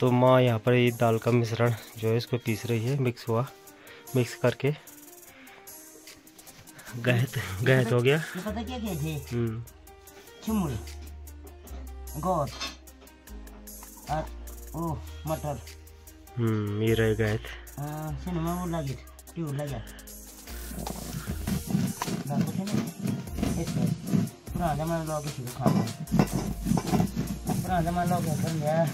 तो माँ यहाँ पर ये दाल का मिश्रण जो है इसको पीस रही है, मिक्स करके गहत हो गया। ये पता क्या थे? चिमुड़ी, गोद और ओ मटर। ये रह गहत। सिनेमा वो लगे ट्यूब लगा दाल को ना इसमें पुराना जमाना लोग किसी को खाते हैं, पुराना जमाना लोग कर लिया।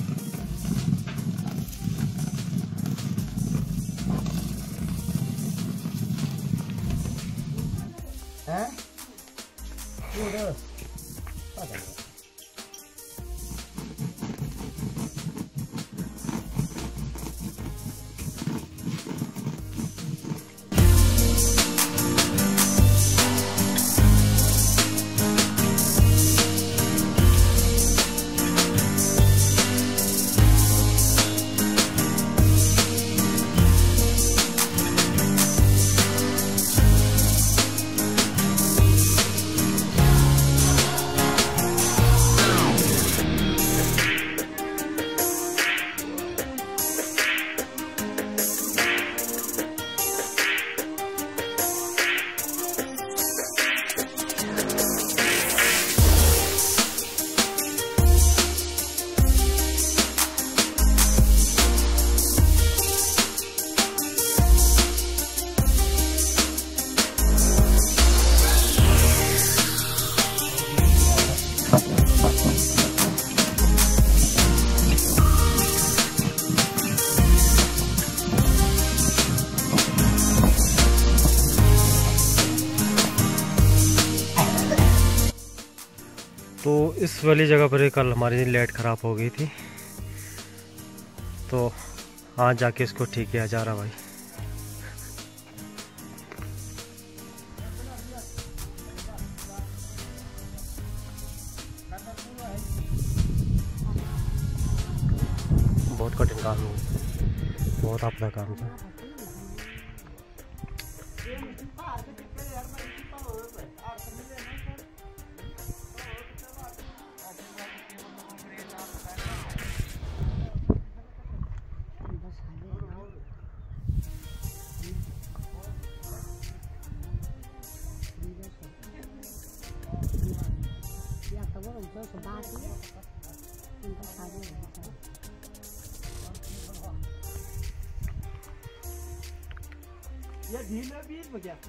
हाँ ये दो पता नहीं। तो इस वाली जगह पर कल हमारी लाइट ख़राब हो गई थी, तो आज जाके इसको ठीक किया जा रहा भाई। बहुत कठिन काम है, बहुत आपका काम था। ये ढीला बीज में क्या?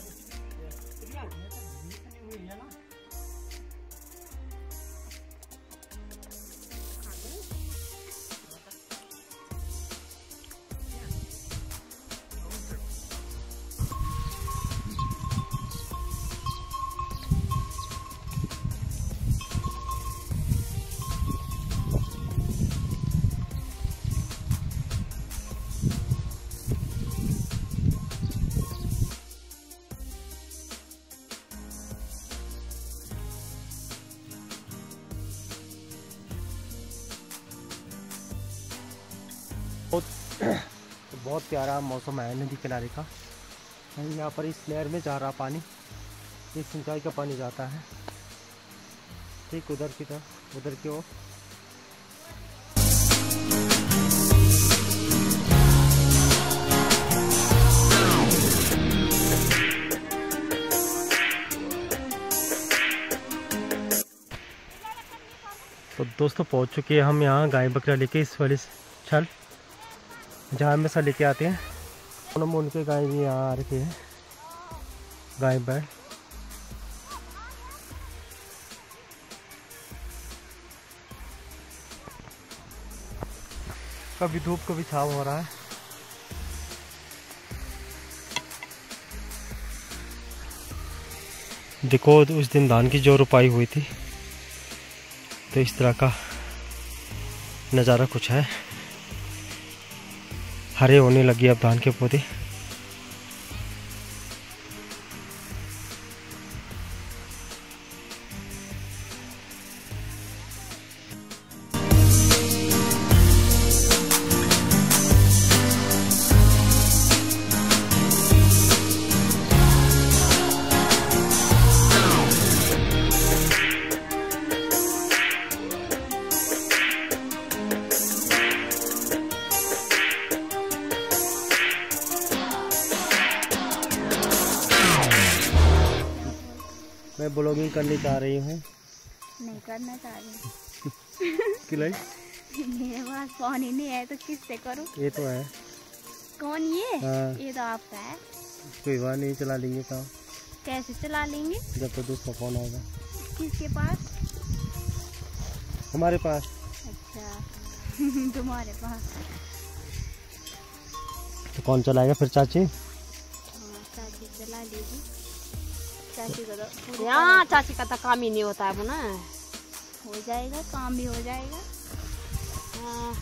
बहुत प्यारा मौसम है नदी किनारे का। यहाँ पर इस नहर में जा रहा पानी, ये सिंचाई का पानी जाता है ठीक उधर की तरफ, उधर की ओर। तो दोस्तों पहुँच चुके हैं हम यहाँ गाय बकरा लेके इस वाली छल जहाँ हमेशा लेके आते हैं। हम उनके गाय भी यहाँ आ रखे हैं, गाय बैल। कभी धूप कभी छाव हो रहा है। देखो उस दिन धान की जो रुपाई हुई थी तो इस तरह का नज़ारा कुछ है। हरे होने लगी अब धान के पौधे। मैं ब्लॉगिंग करनी चाह रही हूँ। नहीं करना चाह रही। किलाई मेरे पास फोन ही नहीं है तो किससे करूँ? ये तो है। कौन ये? हाँ। ये तो आपका है। कोई बात नहीं, चला लेंगे काम। कैसे चला लेंगे? जब तो दूसरा फोन होगा। किसके पास? हमारे पास। अच्छा तुम्हारे पास। तो कौन चलाएगा फिर? चाची। हाँ चाची चला लीजिए। चाची को तो यहाँ चाची का तो काम ही नहीं होता है ना। हो जाएगा, काम भी हो जाएगा। हाँ।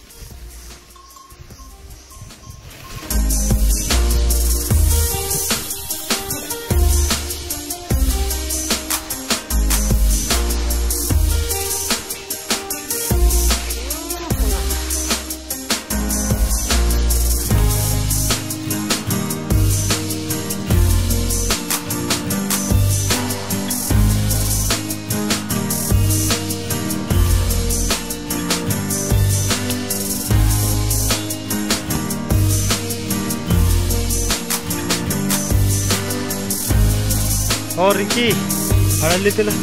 और रिकी हड़ल लेते ला।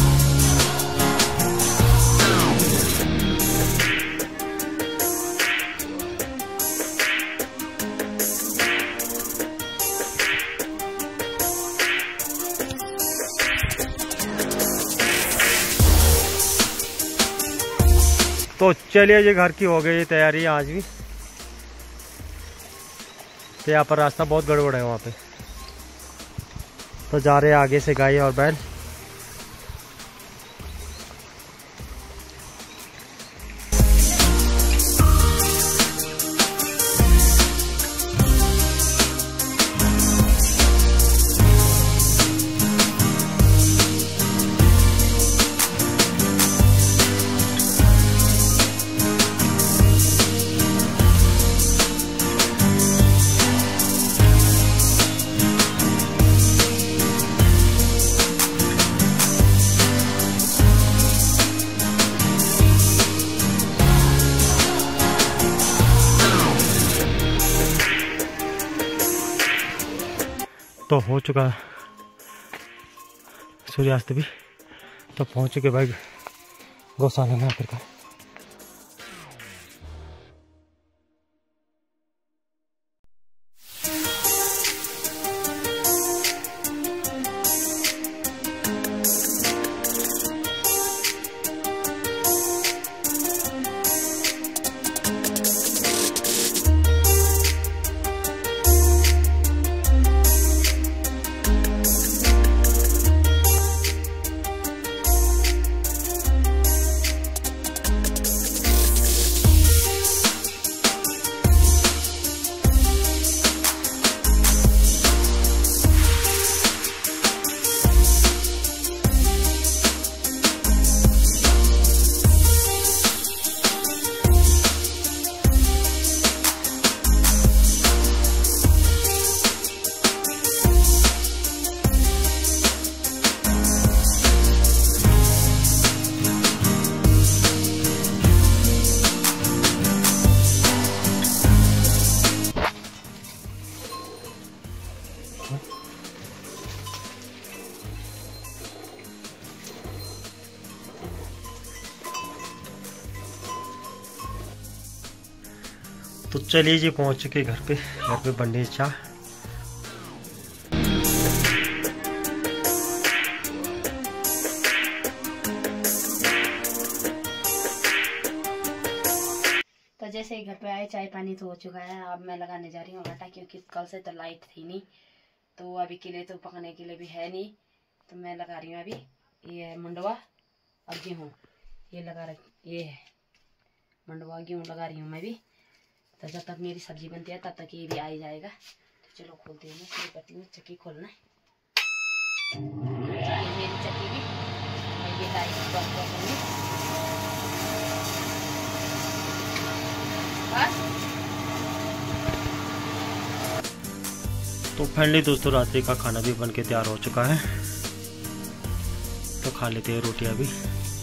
तो चलिए, ये घर की हो गई तैयारी आज भी। तो यहाँ पर रास्ता बहुत गड़बड़ है वहाँ पे, तो जा रहे हैं आगे से गाय और बैल। तो हो चुका सूर्यास्त भी, तो पहुंच चुके भाई गौशाला में आखिरकार। तो चलिए जी, पहुंच चुके घर पे बनने चाह। तो जैसे ही घर पे आए, चाय पानी तो हो चुका है। अब मैं लगाने जा रही हूँ आटा, क्योंकि कल से तो लाइट थी नहीं, तो अभी के लिए तो पकने के लिए भी है नहीं। तो मैं लगा रही हूँ अभी ये मंडवा और गेहूँ, ये लगा रही, ये है मंडवा गेहूँ लगा रही हूँ मैं भी। तो जब तक मेरी सब्जी बनती है तब तक ये भी आ ही जाएगा। तो चलो खोलती हूँ, मैं शुरू करती हूँ। चक्की खोलना है, मेरी चक्की भी मैं ये लाई बस। तो फाइनली दोस्तों, रात्रि का खाना भी बन के तैयार हो चुका है। तो खा लेते हैं रोटियां भी।